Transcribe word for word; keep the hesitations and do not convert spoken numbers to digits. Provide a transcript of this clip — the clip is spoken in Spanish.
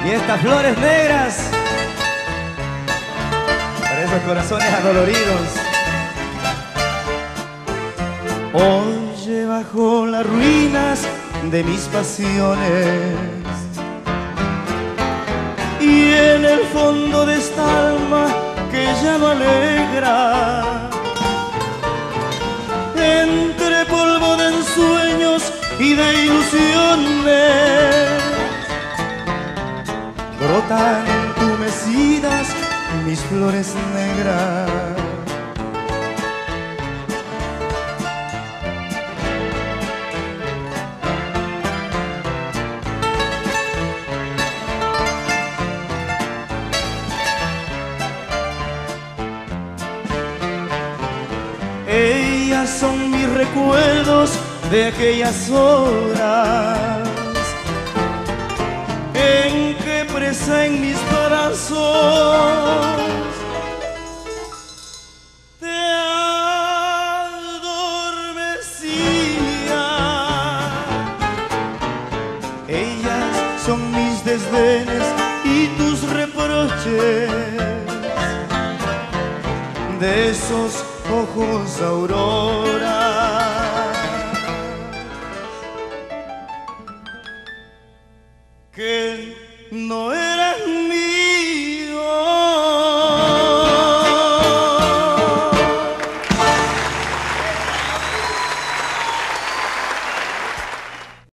Y estas flores negras para esos corazones adoloridos. Oye, bajo las ruinas de mis pasiones y en el fondo de esta alma que ya no alegra, entre polvo de ensueños y de ilusiones, brotan entumecidas mis flores negras. Ellas son mis recuerdos de aquellas horas en que presa en mis brazos te adormecía. Ellas son mis desdenes y tus reproches de esos ojos aurora que no era